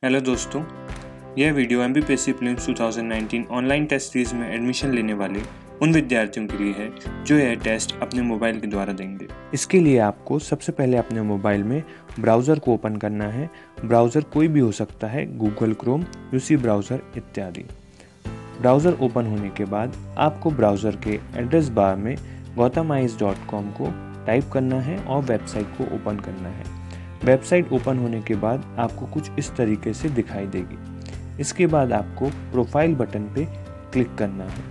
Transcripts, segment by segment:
Hello दोस्तों, यह video MPPSC prelims 2019 online test series में एडमिशन लेने वाले उन विद्यार्थियों के लिए है जो यह टेस्ट अपने मोबाइल के द्वारा देंगे। इसके लिए आपको सबसे पहले अपने मोबाइल में ब्राउज़र को ओपन करना है। ब्राउज़र कोई भी हो सकता है, गूगल क्रोम, यूसी ब्राउज़र इत्यादि। ब्राउज़र ओपन होने के बाद आपको ब्राउज़र के एड्रेस बार में gautamize.com को टाइप करना है और वेबसाइट को ओपन करना है। वेबसाइट ओपन होने के बाद आपको कुछ इस तरीके से दिखाई देगी। इसके बाद आपको प्रोफाइल बटन पे क्लिक करना है।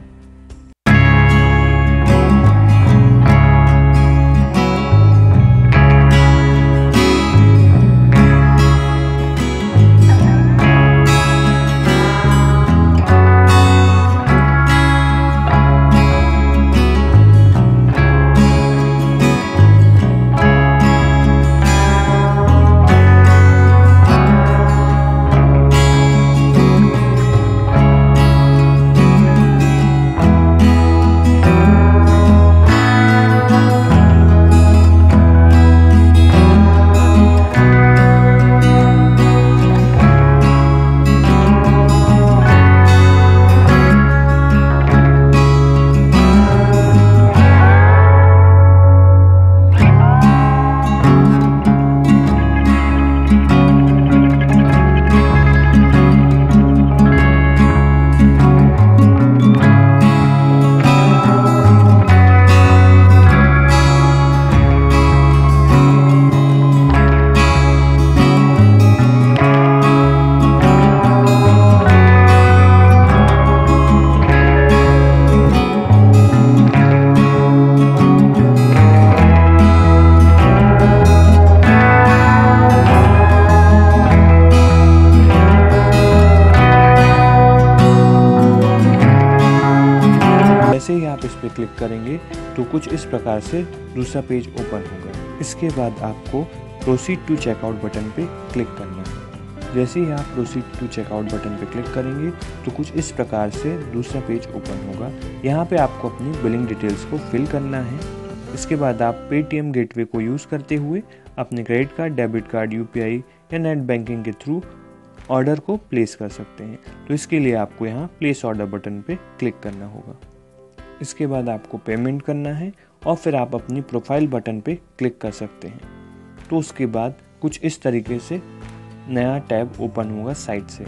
जैसे ही आप इस पर क्लिक करेंगे तो कुछ इस प्रकार से दूसरा पेज ओपन होगा। इसके बाद आपको प्रोसीड टू चेकआउट बटन पे क्लिक करना है। जैसे ही आप प्रोसीड टू चेकआउट बटन पे क्लिक करेंगे तो कुछ इस प्रकार से दूसरा पेज ओपन होगा। यहाँ पे आपको अपनी बिलिंग डिटेल्स को फिल करना है। इसके बाद आप पेटीएम गेटवे को यूज़ करते हुए अपने credit card, debit card, UPI या नेट बैंकिंग के थ्रू ऑर्डर को प्लेस कर सकते हैं। तो इसके लिए आपको यहाँ प्लेस ऑर्डर बटन पे क्लिक करना होगा। इसके बाद आपको पेमेंट करना है और फिर आप अपनी प्रोफाइल बटन पे क्लिक कर सकते हैं। तो उसके बाद कुछ इस तरीके से नया टैब ओपन होगा साइड से।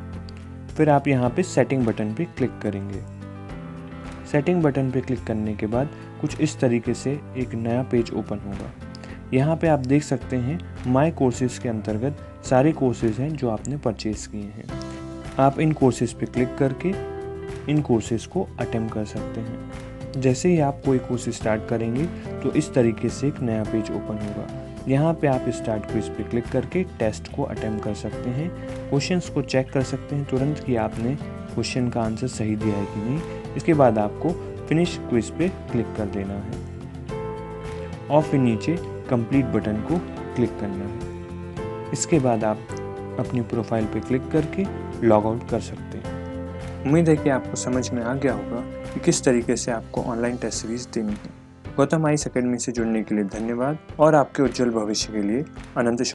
फिर आप यहाँ पे सेटिंग बटन पे क्लिक करेंगे। सेटिंग बटन पे क्लिक करने के बाद कुछ इस तरीके से एक नया पेज ओपन होगा। यहाँ पे आप देख सकते हैं माय कोर्सेज के अंतर्गत सारे कोर्सेज हैं जो आपने परचेज किए हैं। आप इन कोर्सेज पे क्लिक करके इन कोर्सेज को अटेम्प्ट कर सकते हैं। जैसे ही आप कोई कोर्स स्टार्ट करेंगे तो इस तरीके से एक नया पेज ओपन होगा। यहाँ पे आप स्टार्ट क्विज पे क्लिक करके टेस्ट को अटेम्प्ट कर सकते हैं। क्वेश्चंस को चेक कर सकते हैं तुरंत कि आपने क्वेश्चन का आंसर सही दिया है कि नहीं। इसके बाद आपको फिनिश क्विज पे क्लिक कर देना है और फिर नीचे कंप्लीट बटन को क्लिक करना है। इसके बाद आप अपनी प्रोफाइल पे क्लिक करके लॉग आउट कर सकते हैं। उम्मीद है कि आपको समझ में आ गया होगा कि किस तरीके से आपको ऑनलाइन टेस्ट सीरीज देनी है। गौतम आइस अकेडमी से जुड़ने के लिए धन्यवाद और आपके उज्जवल भविष्य के लिए अनंत